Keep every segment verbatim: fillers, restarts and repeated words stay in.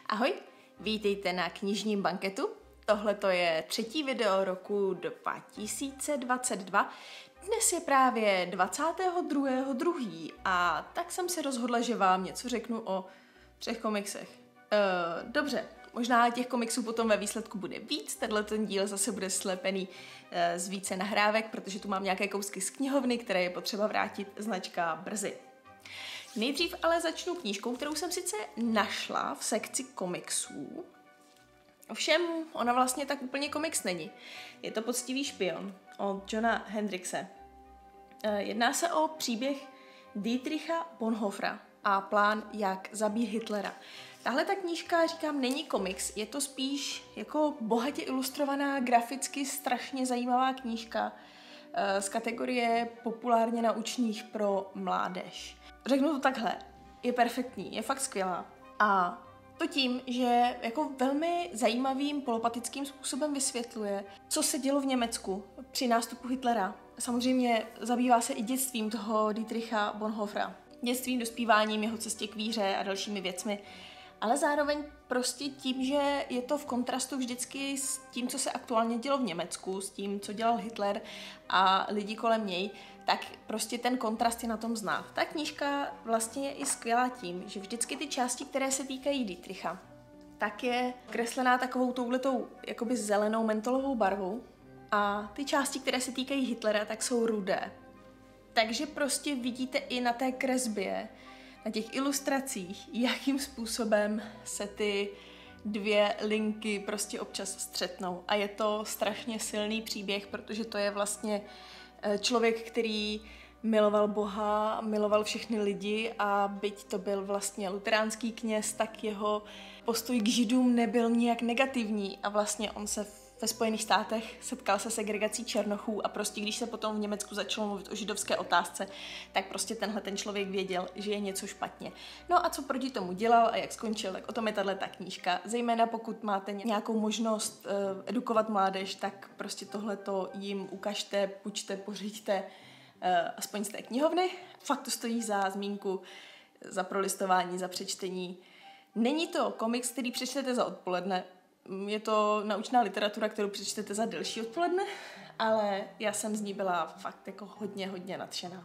Ahoj, vítejte na knižním banketu. Tohle to je třetí video roku dva tisíce dvacet dva. Dnes je právě dvacátého druhého druhého a tak jsem si rozhodla, že vám něco řeknu o třech komiksech. Uh, dobře, možná těch komiksů potom ve výsledku bude víc, tenhle ten díl zase bude slepený uh, z více nahrávek, protože tu mám nějaké kousky z knihovny, které je potřeba vrátit značka brzy. Nejdřív ale začnu knížkou, kterou jsem sice našla v sekci komiksů. Ovšem, ona vlastně tak úplně komiks není. Je to Poctivý špion od Johna Hendrickse. Jedná se o příběh Dietricha Bonhoeffera a plán, jak zabít Hitlera. Tahle ta knížka, říkám, není komiks, je to spíš jako bohatě ilustrovaná, graficky strašně zajímavá knížka z kategorie populárně naučných pro mládež. Řeknu to takhle, je perfektní, je fakt skvělá. A to tím, že jako velmi zajímavým polopatickým způsobem vysvětluje, co se dělo v Německu při nástupu Hitlera. Samozřejmě zabývá se i dětstvím toho Dietricha Bonhoeffera. Dětstvím, dospíváním, jeho cestě k víře a dalšími věcmi. Ale zároveň prostě tím, že je to v kontrastu vždycky s tím, co se aktuálně dělo v Německu, s tím, co dělal Hitler a lidi kolem něj, tak prostě ten kontrast je na tom znát. Ta knížka vlastně je i skvělá tím, že vždycky ty části, které se týkají Dietricha, tak je kreslená takovou touhletou jakoby zelenou mentolovou barvou a ty části, které se týkají Hitlera, tak jsou rudé. Takže prostě vidíte i na té kresbě, na těch ilustracích, jakým způsobem se ty dvě linky prostě občas střetnou. A je to strašně silný příběh, protože to je vlastně člověk, který miloval Boha, miloval všechny lidi a byť to byl vlastně luteránský kněz, tak jeho postoj k Židům nebyl nijak negativní a vlastně on se ve Spojených státech setkal se segregací černochů a prostě když se potom v Německu začalo mluvit o židovské otázce, tak prostě tenhle ten člověk věděl, že je něco špatně. No a co proti tomu dělal a jak skončil, tak o tom je tato knížka. Zejména pokud máte nějakou možnost uh, edukovat mládež, tak prostě tohleto jim ukažte, půjčte, pořiďte, uh, aspoň z té knihovny. Fakt to stojí za zmínku, za prolistování, za přečtení. Není to komiks, který přečtete za odpoledne, je to naučná literatura, kterou přečtete za delší odpoledne, ale já jsem z ní byla fakt jako hodně, hodně nadšená.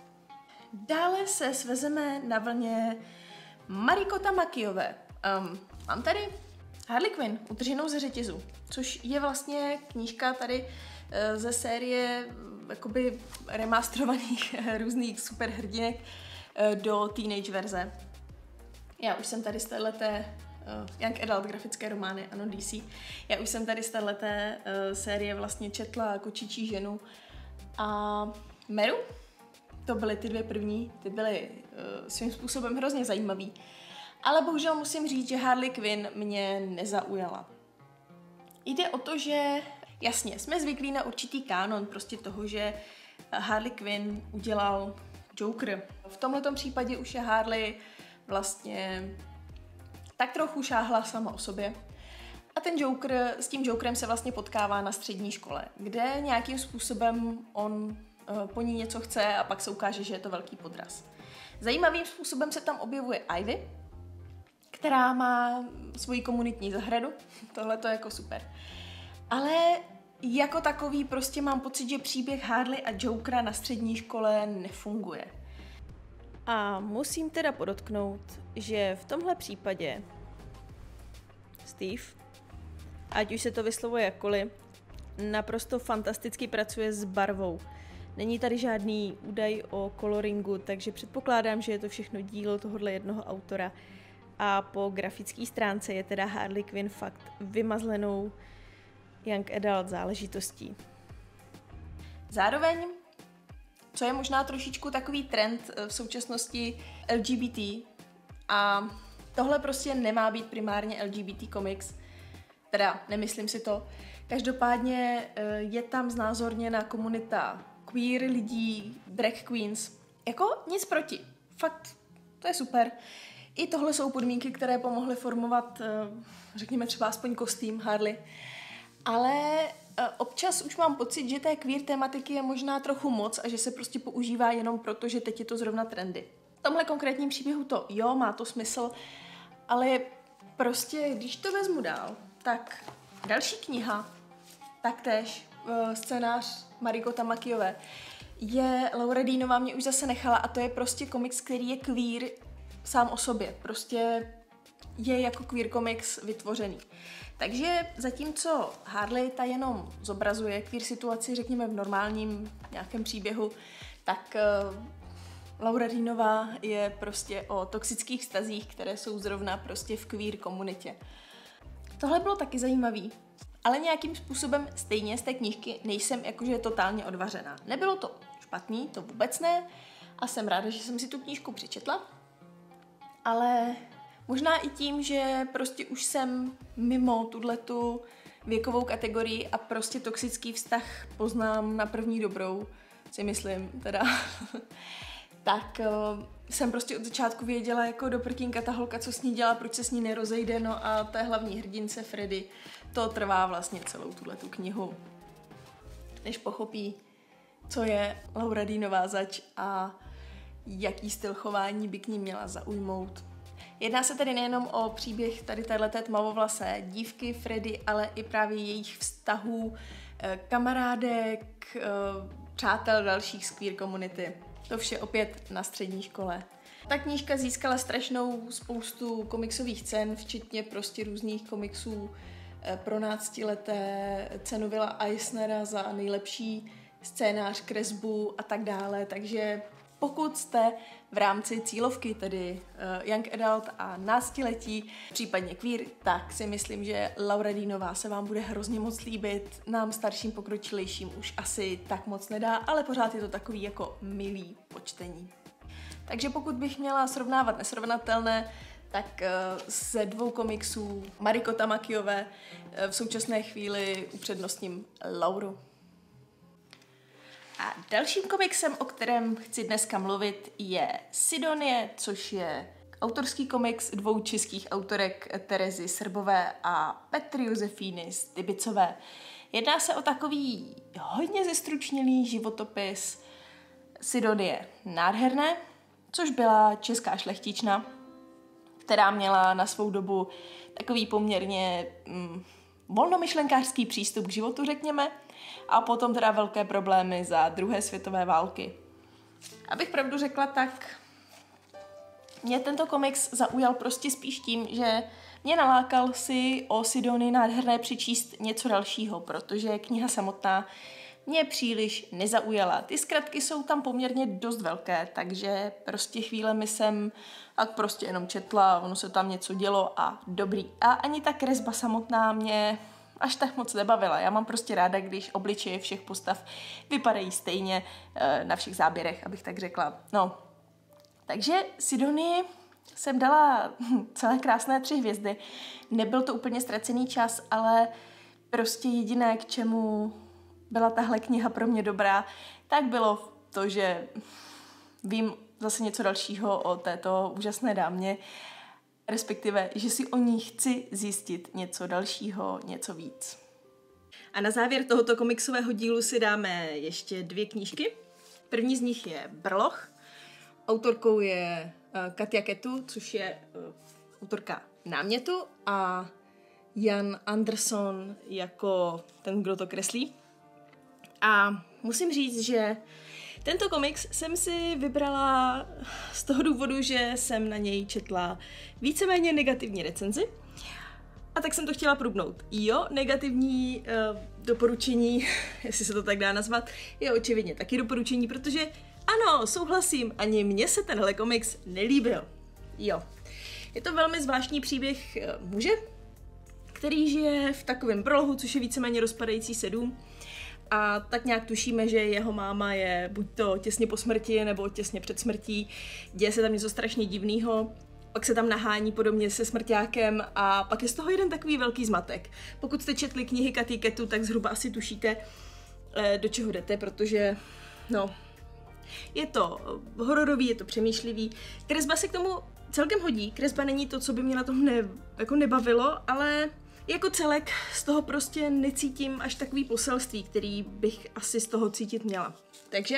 Dále se svezeme na vlně Mariko Tamakiové. Um, mám tady Harley Quinn, utrženou ze řetězu, což je vlastně knížka tady uh, ze série uh, jakoby remasterovaných různých superhrdinek uh, do teenage verze. Já už jsem tady z téhleté Uh, Young Adult grafické romány, ano, D C. Já už jsem tady z této uh, série vlastně četla Kočičí ženu a Meru. To byly ty dvě první, ty byly uh, svým způsobem hrozně zajímavý. Ale bohužel musím říct, že Harley Quinn mě nezaujala. Jde o to, že jasně, jsme zvyklí na určitý kánon prostě toho, že Harley Quinn udělal Joker. V tomhletom případě už je Harley vlastně tak trochu šáhla sama o sobě. A ten Joker, s tím Jokerem se vlastně potkává na střední škole, kde nějakým způsobem on uh, po ní něco chce a pak se ukáže, že je to velký podraz. Zajímavým způsobem se tam objevuje Ivy, která má svoji komunitní zahradu. Tohle to je jako super. Ale jako takový prostě mám pocit, že příběh Harley a Jokera na střední škole nefunguje. A musím teda podotknout, že v tomhle případě Steve, ať už se to vyslovuje jakkoliv, naprosto fantasticky pracuje s barvou. Není tady žádný údaj o coloringu, takže předpokládám, že je to všechno dílo tohohle jednoho autora. A po grafické stránce je teda Harley Quinn fakt vymazlenou young adult záležitostí. Zároveň, co je možná trošičku takový trend v současnosti L G B T a tohle prostě nemá být primárně L G B T komiks, teda nemyslím si to. Každopádně je tam znázorněna komunita queer lidí, drag queens, jako nic proti, fakt, to je super. I tohle jsou podmínky, které pomohly formovat, řekněme třeba aspoň kostým Harley, ale občas už mám pocit, že té queer tematiky je možná trochu moc a že se prostě používá jenom proto, že teď je to zrovna trendy. V tomhle konkrétním příběhu to jo, má to smysl, ale Prostě, když to vezmu dál, tak další kniha, taktéž uh, scénář Mariko Tamakiové, je Laura Deanová mě už zase nechala a to je prostě komiks, který je queer sám o sobě. Prostě je jako queer komiks vytvořený. Takže zatímco Harley ta jenom zobrazuje queer situaci, řekněme v normálním nějakém příběhu, tak uh, Laura Deanová je prostě o toxických vztazích, které jsou zrovna prostě v queer komunitě. Tohle bylo taky zajímavý, ale nějakým způsobem stejně z té knížky nejsem jakože totálně odvařená. Nebylo to špatný, to vůbec ne, a jsem ráda, že jsem si tu knížku přečetla, ale možná i tím, že prostě už jsem mimo tuhletu věkovou kategorii a prostě toxický vztah poznám na první dobrou, si myslím teda. tak uh, jsem prostě od začátku věděla jako do prkínka ta holka, co s ní dělá, proč se s ní nerozejde, no a té hlavní hrdince Freddy to trvá vlastně celou tuhletu knihu, než pochopí, co je Laura Deanová zač a jaký styl chování by k ní měla zaujmout. Jedná se tedy nejenom o příběh tady téhleté tmavovlasé dívky Freddy, ale i právě jejich vztahů, kamarádek, přátel dalších z queer komunity. To vše opět na střední škole. Ta knížka získala strašnou spoustu komiksových cen, včetně prostě různých komiksů pro náctileté, cenu Willa Eisnera za nejlepší scénář, kresbu a tak dále, takže pokud jste v rámci cílovky, tedy uh, Young Adult a náctiletí, případně queer, tak si myslím, že Laura Deanová se vám bude hrozně moc líbit. Nám starším pokročilejším už asi tak moc nedá, ale pořád je to takový jako milý počtení. Takže pokud bych měla srovnávat nesrovnatelné, tak uh, ze dvou komiksů Mariko Tamakiové uh, v současné chvíli upřednostním Lauru. A dalším komiksem, o kterém chci dneska mluvit, je Sidonie, což je autorský komiks dvou českých autorek Terezy Srbové a Petry Josefíny Stybicové. Jedná se o takový hodně zestručnělý životopis Sidonie Nádherné, což byla česká šlechtična, která měla na svou dobu takový poměrně mm, volnomyšlenkářský přístup k životu, řekněme, a potom teda velké problémy za druhé světové války. Abych pravdu řekla, tak mě tento komiks zaujal prostě spíš tím, že mě nalákal si o Sidonii Nádherné přečíst něco dalšího, protože kniha samotná mě příliš nezaujala. Ty zkratky jsou tam poměrně dost velké, takže prostě chvílemi jsem tak prostě jenom četla, ono se tam něco dělo a dobrý. A ani ta kresba samotná mě až tak moc nebavila. Já mám prostě ráda, když obličeje všech postav vypadají stejně na všech záběrech, abych tak řekla. No, takže Sidonii jsem dala celé krásné tři hvězdy. Nebyl to úplně ztracený čas, ale prostě jediné, k čemu byla tahle kniha pro mě dobrá, tak bylo to, že vím zase něco dalšího o této úžasné dámě, respektive, že si o ní chci zjistit něco dalšího, něco víc. A na závěr tohoto komiksového dílu si dáme ještě dvě knížky. První z nich je Brloch. Autorkou je uh, Katia Ketu, což je uh, autorka námětu, a Jan Anderson jako ten, kdo to kreslí. A musím říct, že tento komiks jsem si vybrala z toho důvodu, že jsem na něj četla víceméně negativní recenzi. A tak jsem to chtěla průbnout. Jo, negativní uh, doporučení, jestli se to tak dá nazvat, je očividně taky doporučení, protože ano, souhlasím, ani mně se tenhle komiks nelíbil. Jo. Je to velmi zvláštní příběh uh, muže, který žije v takovém brlohu, což je víceméně rozpadající se dům. A tak nějak tušíme, že jeho máma je buď to těsně po smrti, nebo těsně před smrtí. Děje se tam něco strašně divného, pak se tam nahání podobně se smrťákem a pak je z toho jeden takový velký zmatek. Pokud jste četli knihy Katy Ketu, tak zhruba asi tušíte, do čeho jdete, protože no, je to hororový, je to přemýšlivý. Kresba se k tomu celkem hodí. Kresba není to, co by mě na tom ne, jako nebavilo, ale jako celek z toho prostě necítím až takový poselství, který bych asi z toho cítit měla. Takže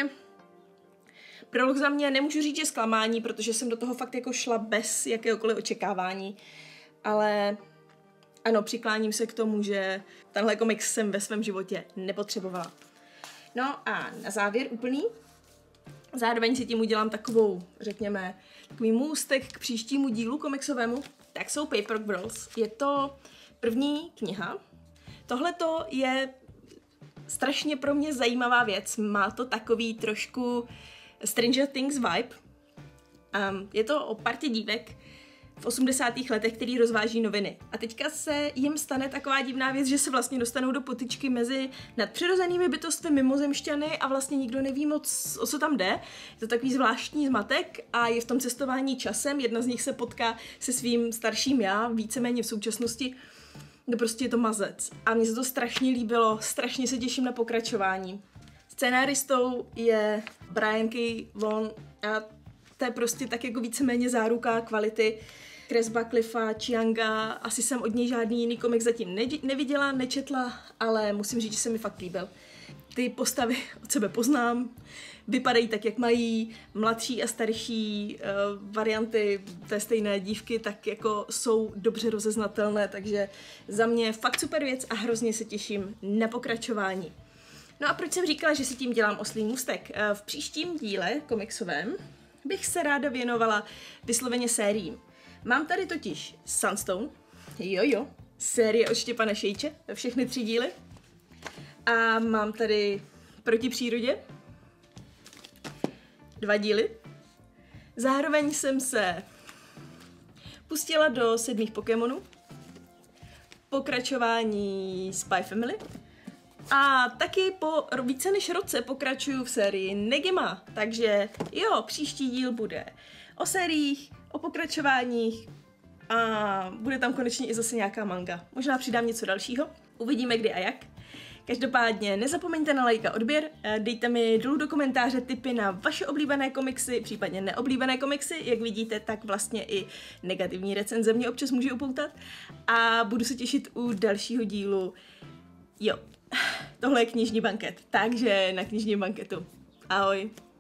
Prolog za mě nemůžu říct, že zklamání, protože jsem do toho fakt jako šla bez jakéhokoliv očekávání. ale ano, přikláním se k tomu, že tenhle komiks jsem ve svém životě nepotřebovala. No a na závěr úplný, zároveň si tím udělám takovou, řekněme, takový můstek k příštímu dílu komiksovému, tak jsou Paper Girls. Je to první kniha. Tohleto je strašně pro mě zajímavá věc. Má to takový trošku Stranger Things vibe. Um, je to o partě dívek v osmdesátých letech, který rozváží noviny. A teďka se jim stane taková divná věc, že se vlastně dostanou do potyčky mezi nadpřirozenými bytostmi, mimozemšťany a vlastně nikdo neví moc, o co tam jde. Je to takový zvláštní zmatek a je v tom cestování časem. Jedna z nich se potká se svým starším já, víceméně v současnosti. No prostě je to mazec. A mně se to strašně líbilo, strašně se těším na pokračování. Scénáristou je Brian K. Vaughan a to je prostě tak jako víceméně záruka kvality. Kresba Cliffa Chianga, asi jsem od něj žádný jiný komik zatím neviděla, nečetla, ale musím říct, že se mi fakt líbil. Ty postavy od sebe poznám, vypadají tak, jak mají, mladší a starší uh, varianty té stejné dívky, tak jako jsou dobře rozeznatelné, takže za mě fakt super věc a hrozně se těším na pokračování. No a proč jsem říkala, že si tím dělám oslý můstek? Uh, v příštím díle komiksovém bych se ráda věnovala vysloveně sériím. Mám tady totiž Sunstone, jo jo, série od Štěpana Šejče, všechny tři díly. A mám tady Proti přírodě, dva díly. Zároveň jsem se pustila do sedmých Pokémonů, pokračování Spy Family a taky po více než roce pokračuju v sérii Negima, takže jo, příští díl bude o sériích, o pokračováních a bude tam konečně i zase nějaká manga. Možná přidám něco dalšího, uvidíme kdy a jak. Každopádně nezapomeňte na like a odběr, dejte mi dolů do komentáře tipy na vaše oblíbené komiksy, případně neoblíbené komiksy, jak vidíte, tak vlastně i negativní recenze mě občas může upoutat a budu se těšit u dalšího dílu. Jo, tohle je knižní banket, takže na knižním banketu. Ahoj.